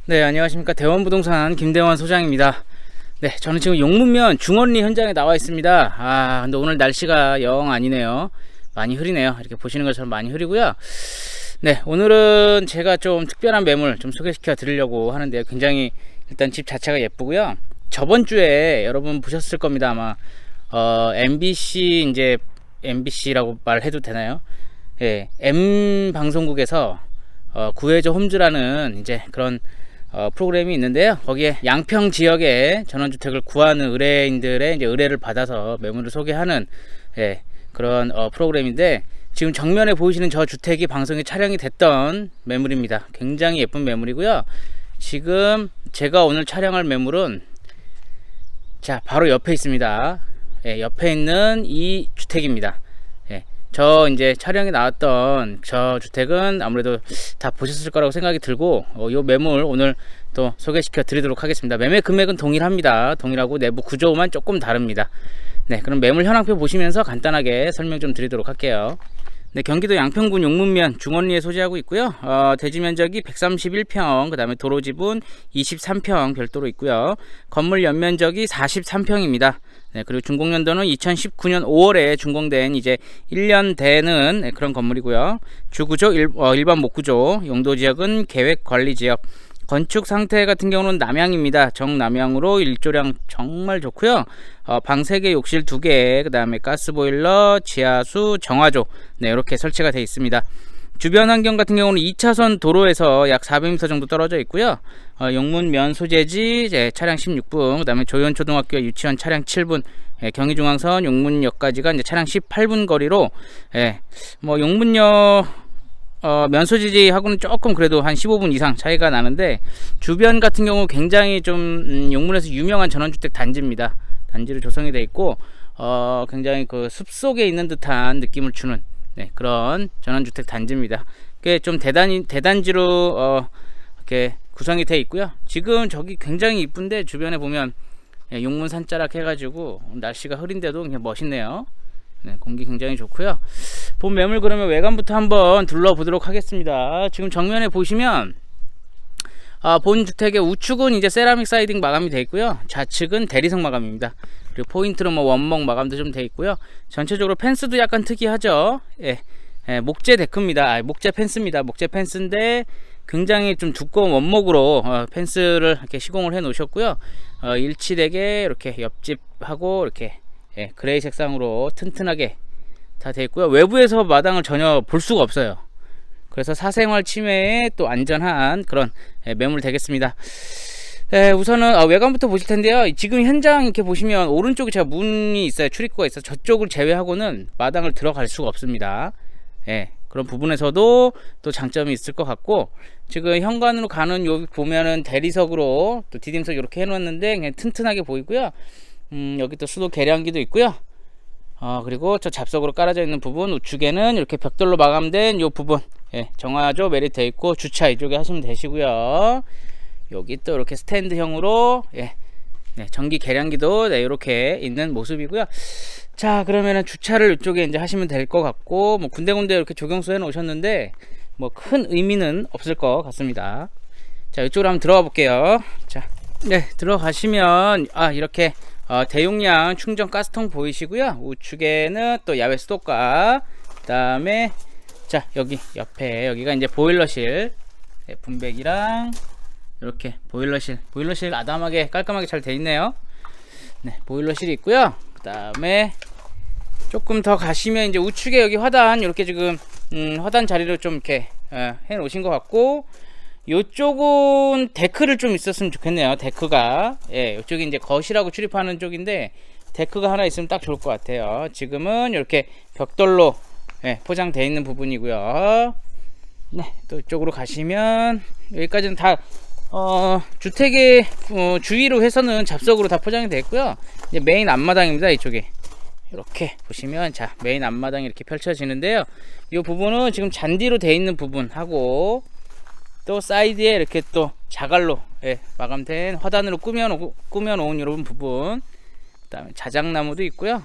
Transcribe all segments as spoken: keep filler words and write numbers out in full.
네, 안녕하십니까. 대원부동산 김대원 소장입니다. 네, 저는 지금 용문면 중원리 현장에 나와 있습니다. 아, 근데 오늘 날씨가 영 아니네요. 많이 흐리네요. 이렇게 보시는 것처럼 많이 흐리고요. 네, 오늘은 제가 좀 특별한 매물 좀 소개시켜 드리려고 하는데요. 굉장히 일단 집 자체가 예쁘고요. 저번 주에 여러분 보셨을 겁니다. 아마 어, 엠비씨 이제 엠비씨라고 말해도 되나요? 예, M 방송국에서 어, 구해줘 홈즈라는 이제 그런 어, 프로그램이 있는데요. 거기에 양평 지역에 전원주택을 구하는 의뢰인들의 이제 의뢰를 받아서 매물을 소개하는 예, 그런 어, 프로그램인데, 지금 정면에 보이시는 저 주택이 방송에 촬영이 됐던 매물입니다. 굉장히 예쁜 매물이고요. 지금 제가 오늘 촬영할 매물은 자 바로 옆에 있습니다. 예, 옆에 있는 이 주택입니다. 예, 저 이제 촬영이 나왔던 저 주택은 아무래도 다 보셨을 거라고 생각이 들고, 어, 요 매물 오늘 또 소개시켜 드리도록 하겠습니다. 매매 금액은 동일합니다. 동일하고 내부 구조만 조금 다릅니다. 네, 그럼 매물 현황표 보시면서 간단하게 설명 좀 드리도록 할게요. 네, 경기도 양평군 용문면 중원리에 소재하고 있고요. 어, 대지 면적이 백삼십일 평, 그 다음에 도로 지분 이십삼 평 별도로 있고요. 건물 연면적이 사십삼 평입니다. 네, 그리고 준공연도는 이천십구 년 오월에 준공된 이제 일 년 되는 네, 그런 건물이고요. 주구조 일, 어, 일반 목구조, 용도지역은 계획관리지역. 건축 상태 같은 경우는 남향입니다. 정남향으로 일조량 정말 좋고요. 어, 방 세 개, 욕실 두 개, 그 다음에 가스보일러, 지하수, 정화조, 네, 이렇게 설치가 되어 있습니다. 주변 환경 같은 경우는 이 차선 도로에서 약 사백 미터 정도 떨어져 있고요. 어, 용문면 소재지 이제 차량 십육 분, 그 다음에 조연초등학교 유치원 차량 칠 분, 예, 경의중앙선 용문역까지가 이제 차량 십팔 분 거리로, 예, 뭐 용문역 어, 면소지지하고는 조금 그래도 한 십오 분 이상 차이가 나는데, 주변 같은 경우 굉장히 좀 음, 용문에서 유명한 전원주택 단지입니다. 단지로 조성이 되어 있고, 어, 굉장히 그 숲속에 있는 듯한 느낌을 주는 네, 그런 전원주택 단지입니다. 꽤 좀 대단 대단지로 어, 이렇게 구성이 되어 있고요. 지금 저기 굉장히 이쁜데 주변에 보면 예, 용문 산자락 해가지고 날씨가 흐린데도 그냥 멋있네요. 네, 공기 굉장히 좋고요. 본 매물 그러면 외관부터 한번 둘러보도록 하겠습니다. 지금 정면에 보시면 아, 본 주택의 우측은 이제 세라믹 사이딩 마감이 되어 있고요. 좌측은 대리석 마감입니다. 그리고 포인트로 뭐 원목 마감도 좀 되어 있고요. 전체적으로 펜스도 약간 특이하죠. 예, 예, 목재 데크입니다. 아, 목재 펜스입니다. 목재 펜스인데 굉장히 좀 두꺼운 원목으로 어, 펜스를 이렇게 시공을 해 놓으셨고요. 어, 일치되게 이렇게 옆집하고 이렇게 예, 그레이 색상으로 튼튼하게 다 되어 있고요. 외부에서 마당을 전혀 볼 수가 없어요. 그래서 사생활 침해에 또 안전한 그런 예, 매물 되겠습니다. 예, 우선은 아, 외관부터 보실 텐데요. 지금 현장 이렇게 보시면 오른쪽에 제가 문이 있어요. 출입구가 있어요. 저쪽을 제외하고는 마당을 들어갈 수가 없습니다. 예, 그런 부분에서도 또 장점이 있을 것 같고, 지금 현관으로 가는 요 보면은 대리석으로 또 디딤석 이렇게 해놓았는데 그냥 튼튼하게 보이고요. 음, 여기 또 수도 계량기도 있고요. 어, 그리고 저 잡석으로 깔아져 있는 부분 우측에는 이렇게 벽돌로 마감된 요 부분, 예, 정화조 매립 되어 있고 주차 이쪽에 하시면 되시고요. 여기 또 이렇게 스탠드형으로 예, 네, 전기 계량기도 네, 이렇게 있는 모습이고요. 자, 그러면은 주차를 이쪽에 이제 하시면 될 것 같고, 뭐 군데군데 이렇게 조경수 해 놓으셨는데 뭐 큰 의미는 없을 것 같습니다. 자, 이쪽으로 한번 들어가 볼게요. 자, 네, 들어가시면 아, 이렇게 어, 대용량 충전 가스통 보이시고요. 우측에는 또 야외 수도가, 그 다음에 자 여기 옆에 여기가 이제 보일러실, 네, 분배기랑 이렇게 보일러실 보일러실 아담하게 깔끔하게 잘 돼 있네요. 네, 보일러실이 있고요. 그 다음에 조금 더 가시면 이제 우측에 여기 화단 이렇게 지금 음, 화단 자리를 좀 이렇게 어, 해 놓으신 것 같고, 요쪽은 데크를 좀 있었으면 좋겠네요. 데크가 예, 요쪽이 이제 거실하고 출입하는 쪽인데 데크가 하나 있으면 딱 좋을 것 같아요. 지금은 이렇게 벽돌로 예, 포장되어 있는 부분이고요. 네, 또 이쪽으로 가시면 여기까지는 다 어, 주택의 어, 주위로 해서는 잡석으로 다 포장이 되어 있고요. 이제 메인 앞마당입니다. 이쪽에 이렇게 보시면 자 메인 앞마당이 이렇게 펼쳐지는데요. 이 부분은 지금 잔디로 되어 있는 부분하고, 또 사이드에 이렇게 또 자갈로 예, 마감된 화단으로 꾸며놓, 꾸며놓은 이런 부분, 그 다음에 자작나무도 있고요.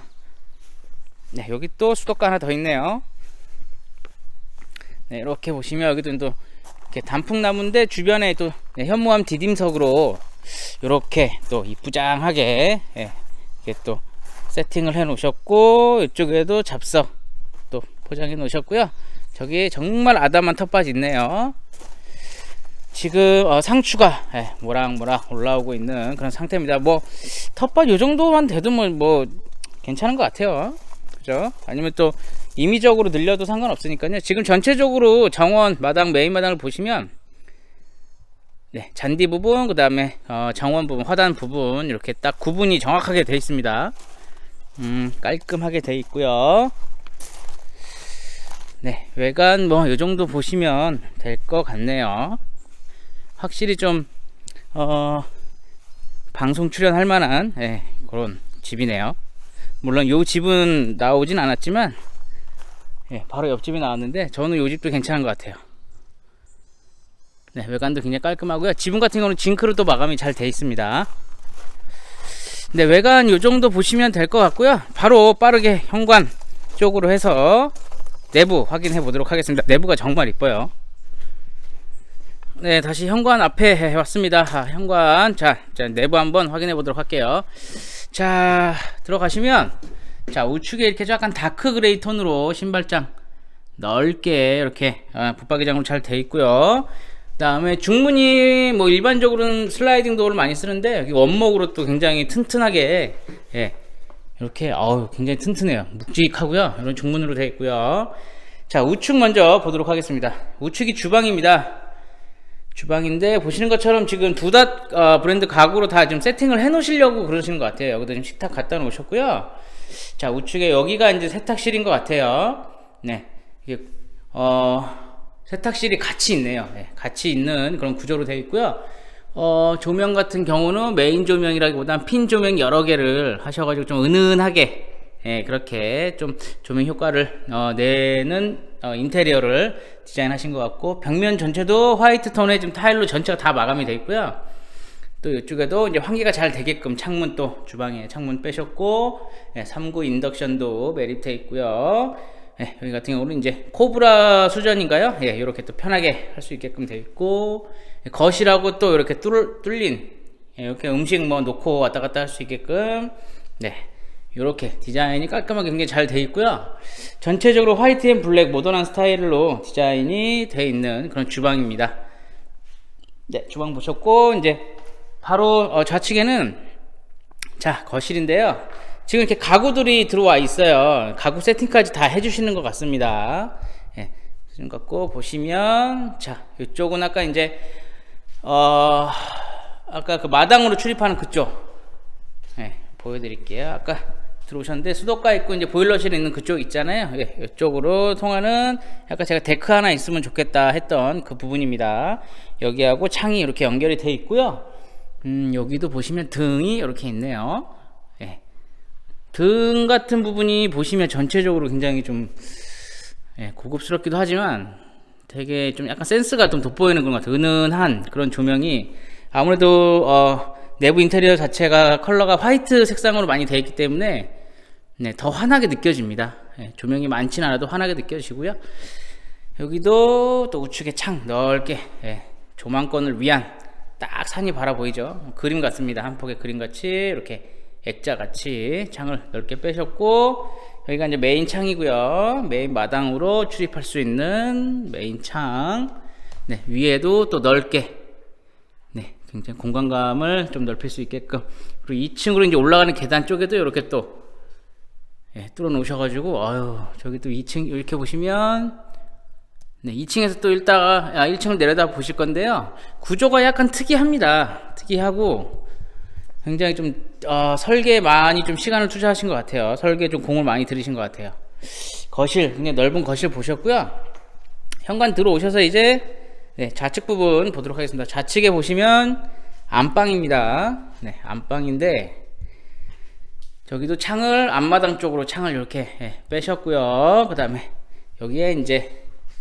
네, 여기 또 수도가 하나 더 있네요. 네, 이렇게 보시면 여기도 또 이렇게 단풍나무인데 주변에 또 네, 현무암 디딤석으로 이렇게 또 이쁘장하게 예, 이렇게 또 세팅을 해 놓으셨고, 이쪽에도 잡석 또 포장해 놓으셨고요. 저기 정말 아담한 텃밭이 있네요. 지금 어, 상추가 예, 모락모락 올라오고 있는 그런 상태입니다. 뭐 텃밭 요 정도만 돼도 뭐, 뭐 괜찮은 것 같아요. 그죠? 아니면 또 임의적으로 늘려도 상관없으니까요. 지금 전체적으로 정원 마당, 메인 마당을 보시면 네, 잔디 부분, 그 다음에 어, 정원 부분, 화단 부분 이렇게 딱 구분이 정확하게 되어 있습니다. 음, 깔끔하게 되어 있고요. 네, 외관 뭐 요 정도 보시면 될 것 같네요. 확실히 좀 어, 방송 출연할 만한 예, 그런 집이네요. 물론 요 집은 나오진 않았지만 예, 바로 옆집이 나왔는데 저는 요 집도 괜찮은 것 같아요. 네, 외관도 굉장히 깔끔하고요. 지붕 같은 경우는 징크로 또 마감이 잘 되어 있습니다. 네, 외관 요 정도 보시면 될 것 같고요. 바로 빠르게 현관 쪽으로 해서 내부 확인해 보도록 하겠습니다. 내부가 정말 이뻐요. 네, 다시 현관 앞에 왔습니다. 아, 현관 자, 자 내부 한번 확인해 보도록 할게요. 자, 들어가시면 자, 우측에 이렇게 약간 다크 그레이 톤으로 신발장 넓게 이렇게 아, 붙박이장으로 잘 되어 있고요. 그 다음에 중문이 뭐 일반적으로는 슬라이딩 도어를 많이 쓰는데 여기 원목으로 또 굉장히 튼튼하게 예, 이렇게 어우 굉장히 튼튼해요. 묵직하고요. 이런 중문으로 되어 있고요. 자, 우측 먼저 보도록 하겠습니다. 우측이 주방입니다. 주방인데 보시는 것처럼 지금 두닷 어, 브랜드 가구로 다 지금 세팅을 해 놓으시려고 그러시는 것 같아요. 여기도 지금 식탁 갖다 놓으셨고요. 자, 우측에 여기가 이제 세탁실인 것 같아요. 네, 이게 어 세탁실이 같이 있네요. 네, 같이 있는 그런 구조로 되어 있고요. 어 조명 같은 경우는 메인 조명이라기보단 핀 조명 여러 개를 하셔가지고 좀 은은하게 예, 그렇게 좀 조명 효과를 어, 내는 어, 인테리어를 디자인하신 것 같고, 벽면 전체도 화이트 톤의 좀 타일로 전체가 다 마감이 되어 있고요. 또 이쪽에도 이제 환기가 잘 되게끔 창문, 또 주방에 창문 빼셨고, 예, 삼 구 인덕션도 매립되어 있고요. 예, 여기 같은 경우는 이제 코브라 수전인가요? 예, 이렇게 또 편하게 할 수 있게끔 되어 있고, 예, 거실하고 또 이렇게 뚫, 뚫린 예, 이렇게 음식 뭐 놓고 왔다 갔다 할 수 있게끔 네, 이렇게 디자인이 깔끔하게 굉장히 잘 되어 있고요. 전체적으로 화이트 앤 블랙 모던한 스타일로 디자인이 되어 있는 그런 주방입니다. 네, 주방 보셨고, 이제 바로 어, 좌측에는 자, 거실인데요. 지금 이렇게 가구들이 들어와 있어요. 가구 세팅까지 다 해주시는 것 같습니다. 예, 지금 갖고 보시면, 자, 이쪽은 아까 이제 어, 아까 그 마당으로 출입하는 그쪽, 예, 보여드릴게요. 아까 들어오셨는데 수도가 있고 이제 보일러실 있는 그쪽 있잖아요. 예, 이쪽으로 통하는 약간 제가 데크 하나 있으면 좋겠다 했던 그 부분입니다. 여기하고 창이 이렇게 연결이 되어 있고요. 음, 여기도 보시면 등이 이렇게 있네요. 예. 등 같은 부분이 보시면 전체적으로 굉장히 좀 예, 고급스럽기도 하지만 되게 좀 약간 센스가 좀 돋보이는 그런 것 같아요. 은은한 그런 조명이 아무래도 어, 내부 인테리어 자체가 컬러가 화이트 색상으로 많이 되어 있기 때문에 네, 더 환하게 느껴집니다. 예, 조명이 많진 않아도 환하게 느껴지고요. 여기도 또 우측에 창 넓게 예, 조망권을 위한 딱 산이 바라 보이죠. 그림 같습니다. 한 폭의 그림 같이 이렇게 액자 같이 창을 넓게 빼셨고, 여기가 이제 메인 창이고요. 메인 마당으로 출입할 수 있는 메인 창. 네, 위에도 또 넓게 네, 굉장히 공간감을 좀 넓힐 수 있게끔, 그리고 이 층으로 이제 올라가는 계단 쪽에도 이렇게 또 예, 뚫어 놓으셔가지고, 아유, 저기 또 이 층 이렇게 보시면 네, 이 층에서 또 일다가 아, 일 층을 내려다 보실 건데요. 구조가 약간 특이합니다. 특이하고 굉장히 좀 어, 설계에 많이 좀 시간을 투자하신 것 같아요. 설계에 좀 공을 많이 들이신 것 같아요. 거실, 굉장히 넓은 거실 보셨고요. 현관 들어오셔서 이제 네, 좌측 부분 보도록 하겠습니다. 좌측에 보시면 안방입니다. 네, 안방인데 저기도 창을 앞마당 쪽으로 창을 이렇게 예, 빼셨고요. 그 다음에 여기에 이제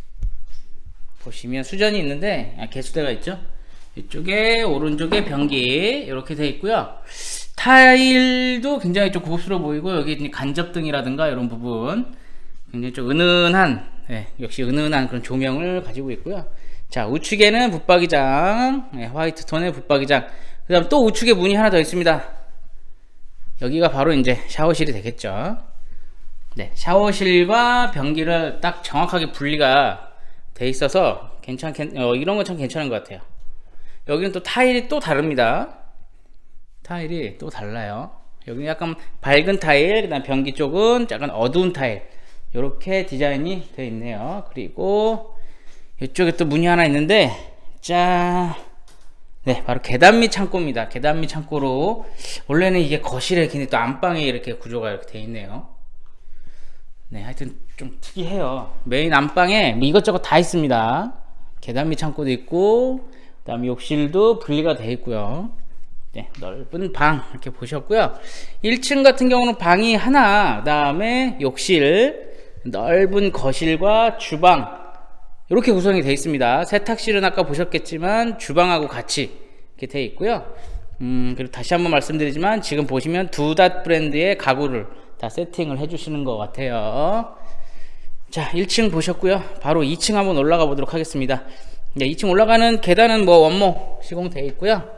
보시면 수전이 있는데 아, 개수대가 있죠. 이쪽에 오른쪽에 변기 이렇게 되어 있고요. 타일도 굉장히 좀 고급스러워 보이고, 여기 간접등이라든가 이런 부분 굉장히 좀 은은한 예, 역시 은은한 그런 조명을 가지고 있고요. 자, 우측에는 붙박이장, 네, 화이트 톤의 붙박이장. 그 다음 또 우측에 문이 하나 더 있습니다. 여기가 바로 이제 샤워실이 되겠죠. 네, 샤워실과 변기를 딱 정확하게 분리가 돼 있어서 괜찮, 어, 이런 건 참 괜찮은 것 같아요. 여기는 또 타일이 또 다릅니다. 타일이 또 달라요. 여기는 약간 밝은 타일, 그 다음 변기 쪽은 약간 어두운 타일, 이렇게 디자인이 되어 있네요. 그리고 이쪽에 또 문이 하나 있는데, 짠, 네, 바로 계단 및 창고입니다. 계단 및 창고로, 원래는 이게 거실에 근데 또 안방에 이렇게 구조가 이렇게 되어 있네요. 네, 하여튼 좀 특이해요. 메인 안방에 뭐 이것저것 다 있습니다. 계단 및 창고도 있고, 그 다음 욕실도 분리가 되어 있고요. 네, 넓은 방 이렇게 보셨고요. 일 층 같은 경우는 방이 하나, 그 다음에 욕실, 넓은 거실과 주방 이렇게 구성이 되어 있습니다. 세탁실은 아까 보셨겠지만 주방하고 같이 이렇게 되어 있고요. 음, 그리고 다시 한번 말씀드리지만 지금 보시면 두닷 브랜드의 가구를 다 세팅을 해 주시는 것 같아요. 자, 일 층 보셨고요. 바로 이 층 한번 올라가 보도록 하겠습니다. 네, 이 층 올라가는 계단은 뭐 원목 시공되어 있고요.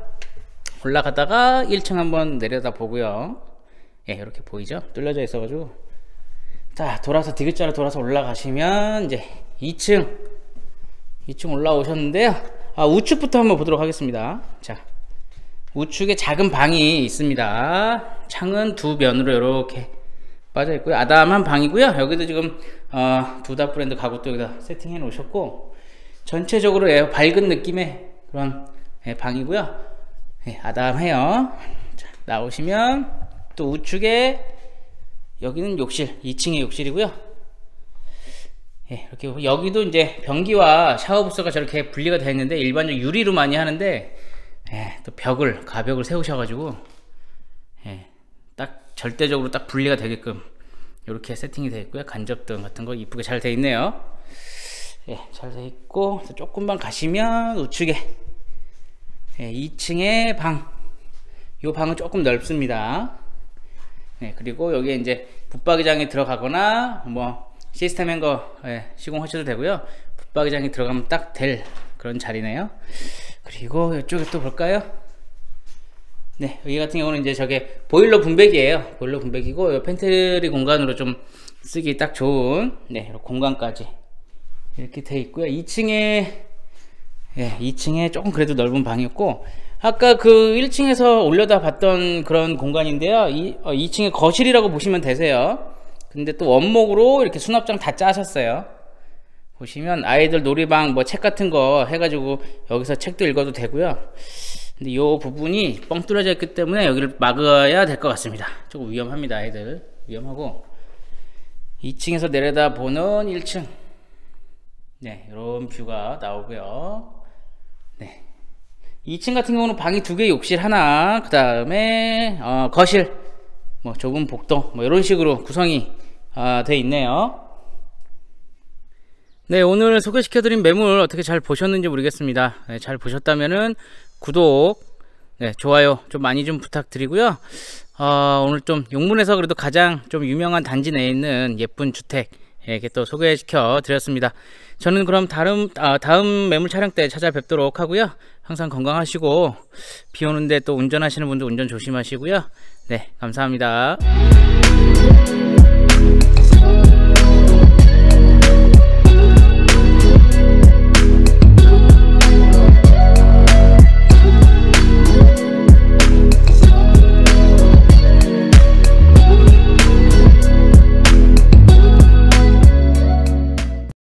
올라가다가 일 층 한번 내려다 보고요. 예, 이렇게 보이죠? 뚫려져 있어 가지고, 자, 돌아서 디귿자로 돌아서 올라가시면 이제 이 층 이 층 올라오셨는데요. 아, 우측부터 한번 보도록 하겠습니다. 자, 우측에 작은 방이 있습니다. 창은 두 면으로 이렇게 빠져 있고요. 아담한 방이고요. 여기도 지금 어, 두닷 브랜드 가구도 여기다 세팅해 놓으셨고, 전체적으로 예, 밝은 느낌의 그런 예, 방이고요. 예, 아담해요. 자, 나오시면 또 우측에 여기는 욕실, 이 층의 욕실이고요. 예, 이렇게 여기도 이제 변기와 샤워 부스가 저렇게 분리가 되어 있는데, 일반적으로 유리로 많이 하는데 예, 또 벽을 가벽을 세우셔가지고 예, 딱 절대적으로 딱 분리가 되게끔 이렇게 세팅이 되어 있고요. 간접등 같은 거 이쁘게 잘 되어 있네요. 예, 잘 되어 있고, 조금만 가시면 우측에 예, 이 층의 방, 이 방은 조금 넓습니다. 네, 그리고 여기에 이제 붙박이장이 들어가거나 뭐 시스템 행거 예, 시공하셔도 되고요. 붙박이장이 들어가면 딱 될 그런 자리네요. 그리고 이쪽에 또 볼까요? 네, 여기 같은 경우는 이제 저게 보일러 분배기예요. 보일러 분배기고, 이 팬트리 공간으로 좀 쓰기 딱 좋은 네, 이런 공간까지 이렇게 되어 있고요. 이 층에 예, 이 층에 조금 그래도 넓은 방이었고, 아까 그 일 층에서 올려다 봤던 그런 공간인데요. 이, 어, 이 층에 거실이라고 보시면 되세요. 근데 또 원목으로 이렇게 수납장 다 짜셨어요. 보시면 아이들 놀이방 뭐 책 같은 거 해가지고 여기서 책도 읽어도 되고요. 근데 이 부분이 뻥 뚫어져 있기 때문에 여기를 막아야 될 것 같습니다. 조금 위험합니다. 아이들 위험하고. 이 층에서 내려다 보는 일 층, 네, 이런 뷰가 나오고요. 네, 이 층 같은 경우는 방이 두 개, 욕실 하나, 그 다음에 어, 거실, 뭐 좁은 복도, 뭐 이런 식으로 구성이 어, 되어 있네요. 네, 오늘 소개시켜드린 매물 어떻게 잘 보셨는지 모르겠습니다. 네, 잘 보셨다면은 구독, 네, 좋아요 좀 많이 좀 부탁드리고요. 어, 오늘 좀 용문에서 그래도 가장 좀 유명한 단지 내에 있는 예쁜 주택 이렇게 또 소개시켜 드렸습니다. 저는 그럼 다음, 아, 다음 매물 촬영 때 찾아뵙도록 하고요. 항상 건강하시고, 비 오는데 또 운전하시는 분들 운전 조심하시고요. 네, 감사합니다.